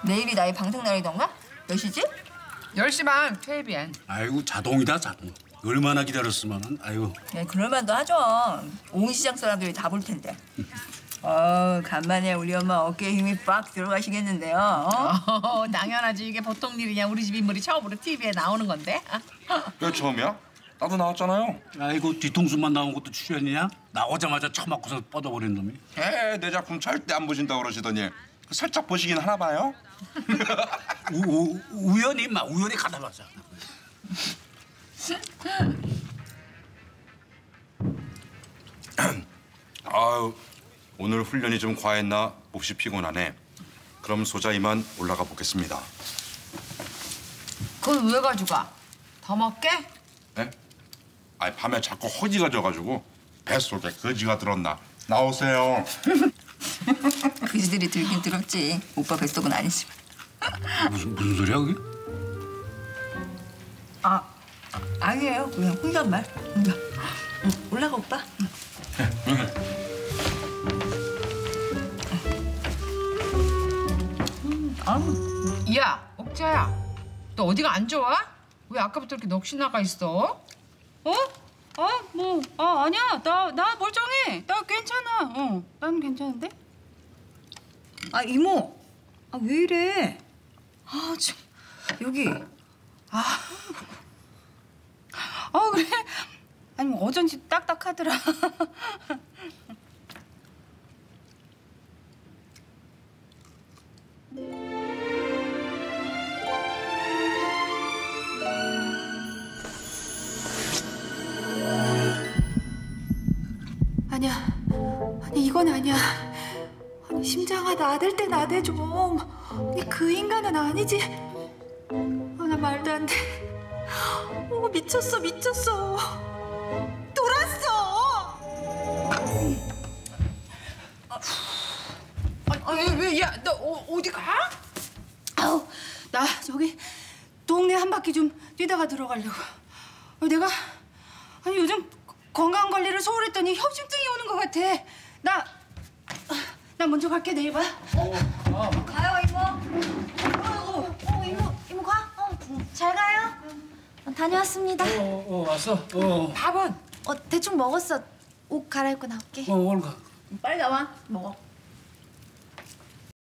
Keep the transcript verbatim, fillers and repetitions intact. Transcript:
내일이 나의 방생날이던가? 몇 시지? 열 시 반 퇴비엔. 아이고 자동이다 자동. 얼마나 기다렸으면은 아이고. 네, 그럴만도 하죠. 온 시장 사람들이 다 볼 텐데. 어, 간만에 우리 엄마 어깨에 힘이 빡 들어가시겠는데요. 어? 어, 당연하지. 이게 보통 일이냐. 우리 집 인물이 처음으로 티비에 나오는 건데. 왜 처음이야? 나도 나왔잖아요. 아이고 뒤통수만 나온 것도 출연이냐? 나오자마자 처맞고서 뻗어버린 놈이. 에, 내 작품 절대 안 보신다고 그러시더니 살짝 보시긴 하나 봐요? 우, 우, 우연히 막 우연히 가다 봤어. 아유, 오늘 훈련이 좀 과했나 몹시 피곤하네. 그럼 소자 이만 올라가 보겠습니다. 그건 왜 가져가? 더 먹게? 네? 아니 밤에 자꾸 허기가 져가지고 뱃속에 거지가 들었나. 나오세요. 그지들이 들긴 들었지. 오빠 뱃속은 아니지만. 무슨 무슨 소리야 그게? 아, 아니에요. 그냥 혼잣말. 응, 올라가 오빠. 응. 음, 아우. 야, 옥자야. 너 어디가 안 좋아? 왜 아까부터 이렇게 넋이 나가 있어? 어? 아, 뭐, 아, 아니야. 나, 나 멀쩡해. 나 괜찮아. 어, 난 괜찮은데? 아, 이모. 아, 왜 이래? 아, 참. 여기. 아, 어, 그래? 아니, 뭐 어쩐지 딱딱하더라. 아니야. 아니, 이건 아니야. 아니, 심장아, 나댈 때 나대 좀. 아니, 그 인간은 아니지. 아, 나 말도 안 돼. 어, 미쳤어, 미쳤어. 돌았어. 아, 왜, 왜, 야, 너 어, 어디 가? 아우, 나 저기 동네 한 바퀴 좀 뛰다가 들어가려고. 어, 내가 아니 요즘 건강 관리를 소홀했더니 협심증이 오는 것 같아. 나, 나 먼저 갈게. 내일 봐. 어, 어. 가요 이모. 어, 어, 이모, 이모 가. 어, 잘 가요. 어, 다녀왔습니다. 어, 어 왔어. 어. 밥은? 어, 대충 먹었어. 옷 갈아입고 나올게. 어 얼른 가. 빨리 나와. 먹어.